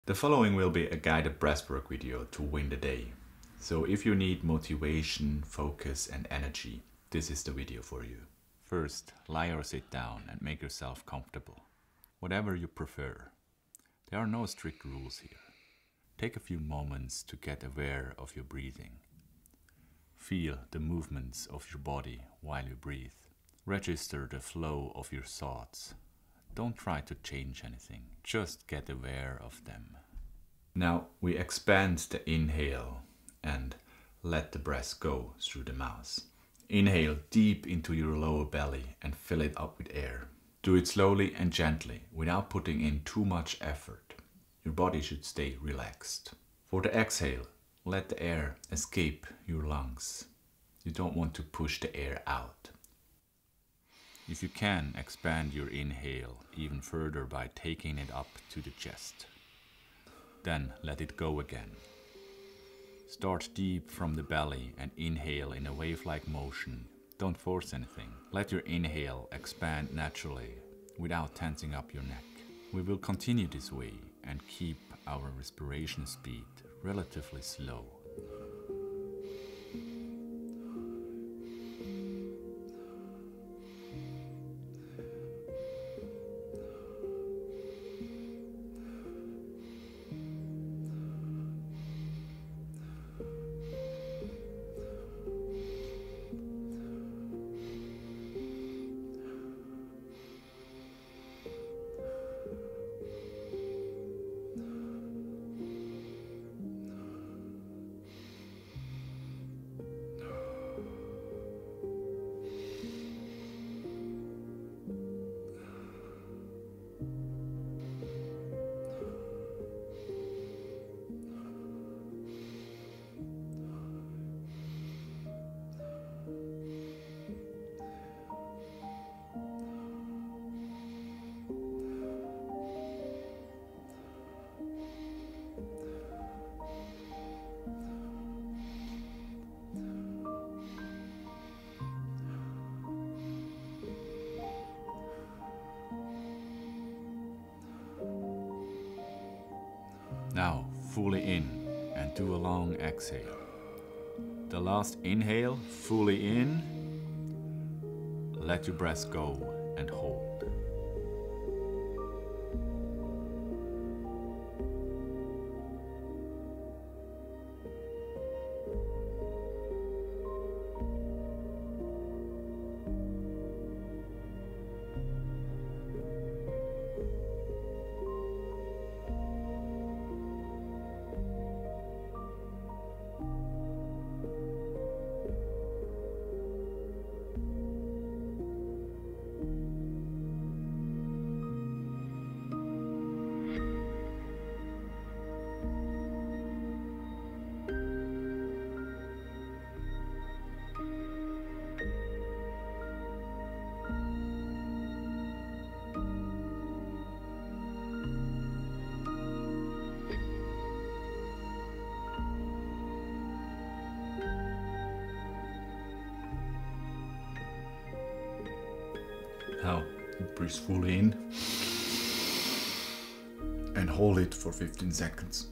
The following will be a guided breathwork video to win the day. So if you need motivation, focus and energy, this is the video for you. First, lie or sit down and make yourself comfortable. Whatever you prefer. There are no strict rules here. Take a few moments to get aware of your breathing. Feel the movements of your body while you breathe. Register the flow of your thoughts. Don't try to change anything, just get aware of them. Now we expand the inhale and let the breath go through the mouth. Inhale deep into your lower belly and fill it up with air. Do it slowly and gently without putting in too much effort. Your body should stay relaxed. For the exhale, let the air escape your lungs. You don't want to push the air out. If you can, expand your inhale even further by taking it up to the chest. Then let it go again. Start deep from the belly and inhale in a wave-like motion. Don't force anything. Let your inhale expand naturally without tensing up your neck. We will continue this way and keep our respiration speed relatively slow. Now, fully in and do a long exhale. The last inhale, fully in. Let your breath go and hold. Now, breathe fully in and hold it for 15 seconds.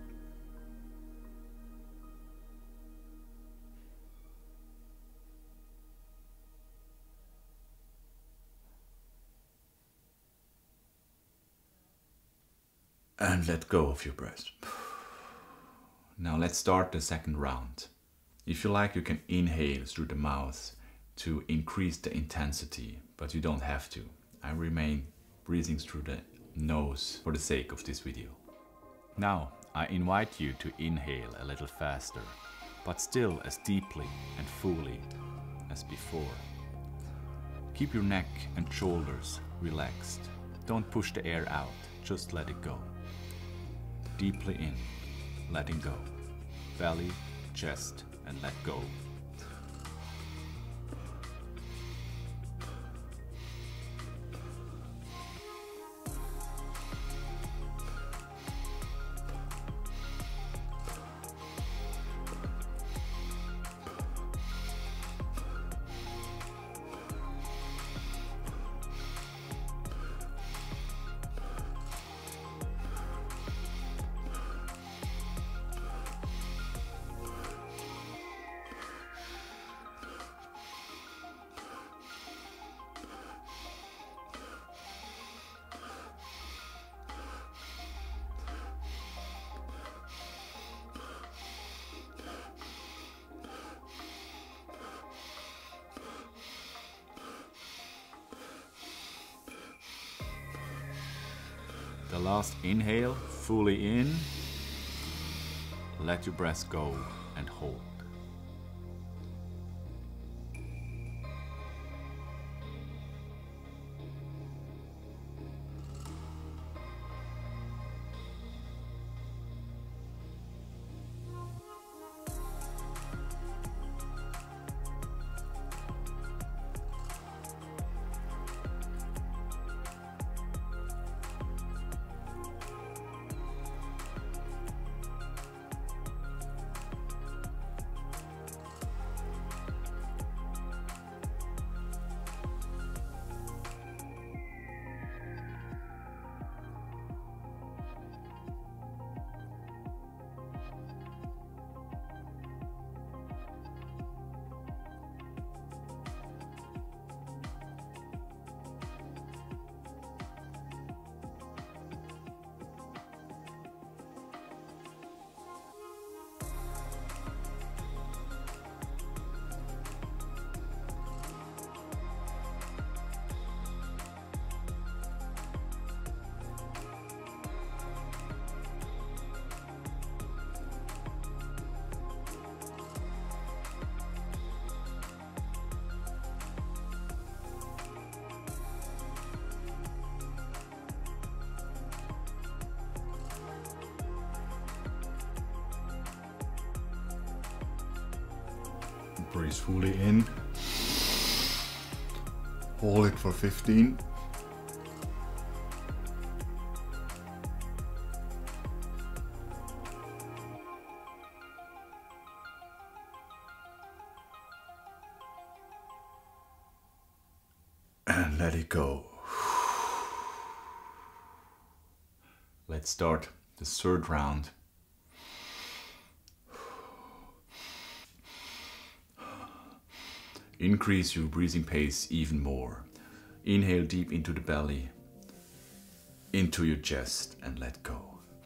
And let go of your breath. Now let's start the second round. If you like, you can inhale through the mouth to increase the intensity, but you don't have to. I remain breathing through the nose for the sake of this video. Now, I invite you to inhale a little faster, but still as deeply and fully as before. Keep your neck and shoulders relaxed. Don't push the air out, just let it go. Deeply in, letting go. Belly, chest, and let go. last inhale, fully in. Let your breath go and hold. Breathe fully in. Hold it for 15. And let it go. Let's start the third round. Increase your breathing pace even more. Inhale deep into the belly, into your chest, and let go.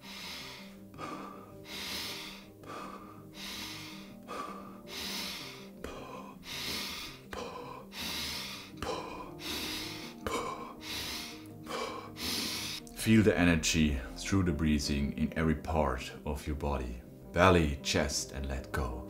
Feel the energy through the breathing in every part of your body. Belly, chest, and let go.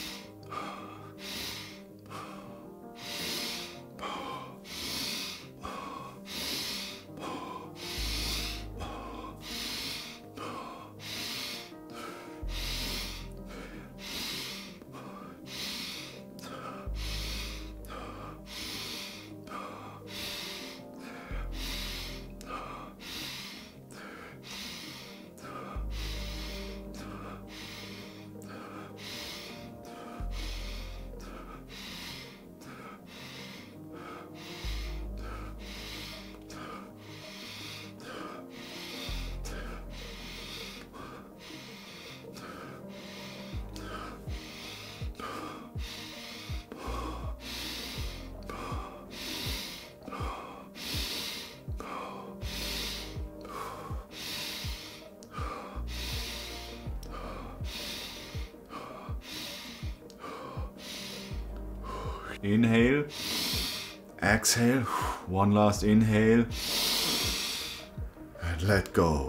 Inhale, exhale, one last inhale, and let go.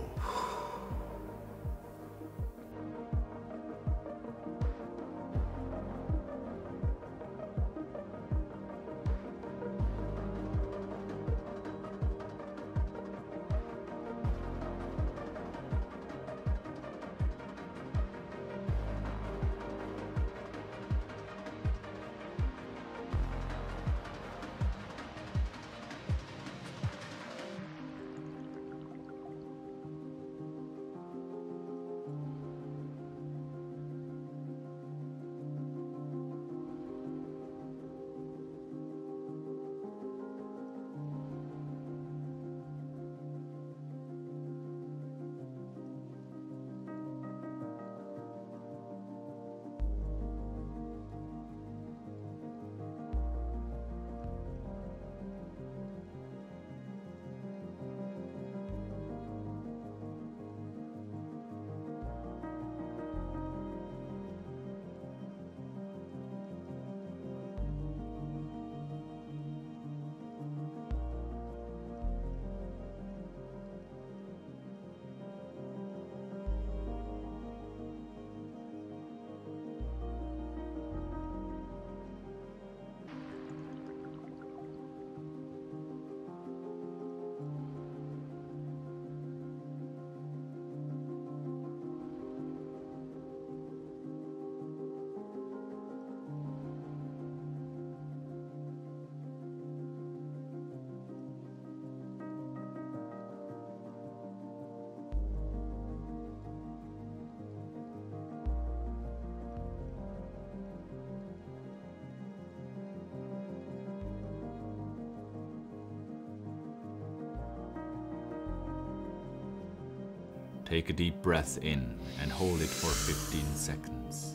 Take a deep breath in and hold it for 15 seconds.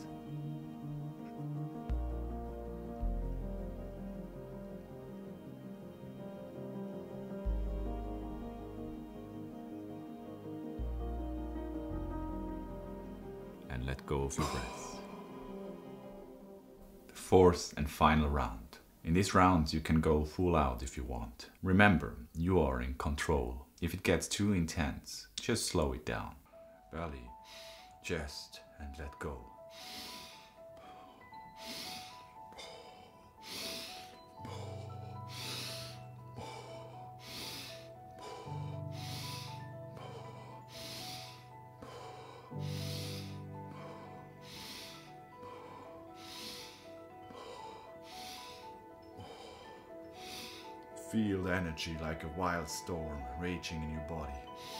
And let go of your breath. The fourth and final round. In this round you can go full out if you want. Remember, you are in control. If it gets too intense, just slow it down. Belly, chest, and let go. Feel energy like a wild storm raging in your body.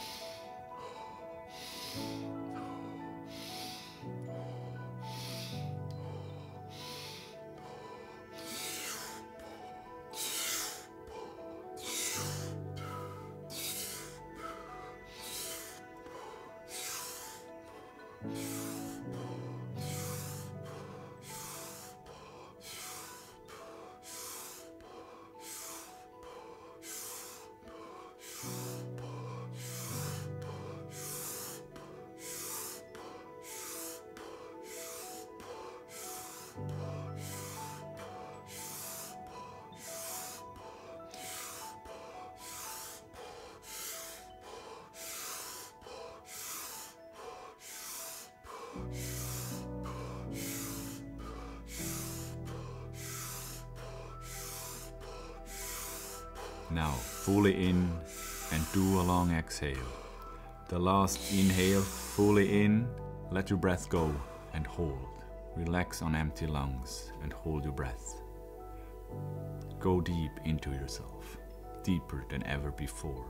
Now, fully in and do a long exhale. The last inhale, fully in, let your breath go and hold. Relax on empty lungs and hold your breath. Go deep into yourself, deeper than ever before.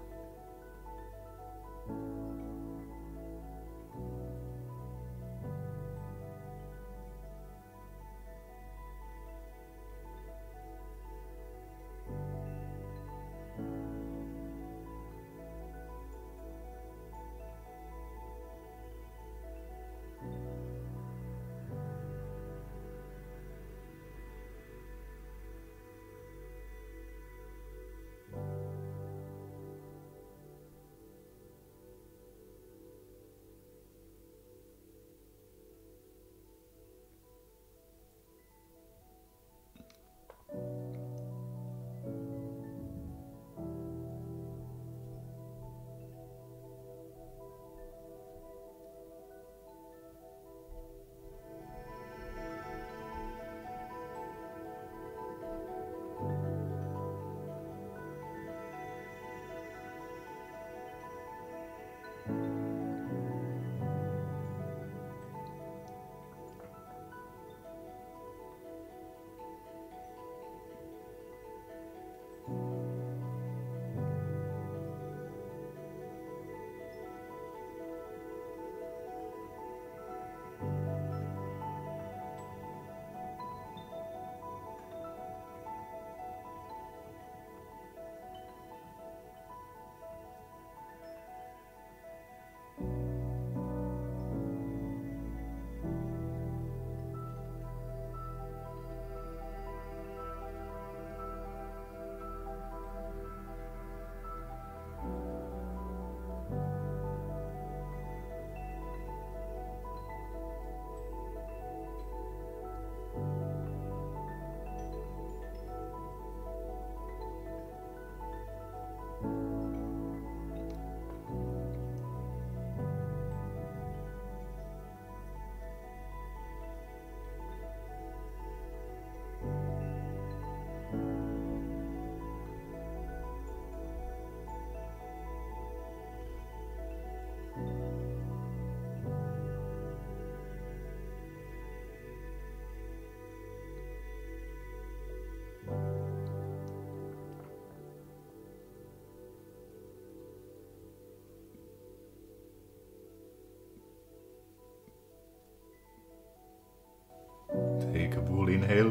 Take a full inhale.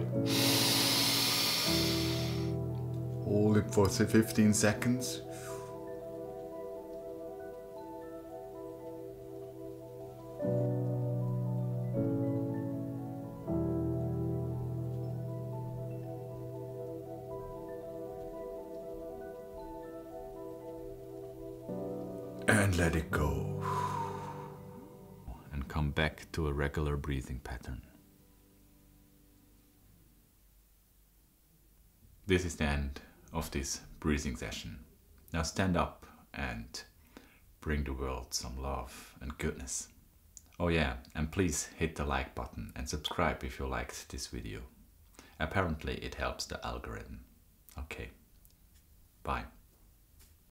Hold it for 15 seconds. And let it go. And come back to a regular breathing pattern. This is the end of this breathing session. Now stand up and bring the world some love and goodness. Oh yeah, and please hit the like button and subscribe if you liked this video. Apparently it helps the algorithm. Okay, bye.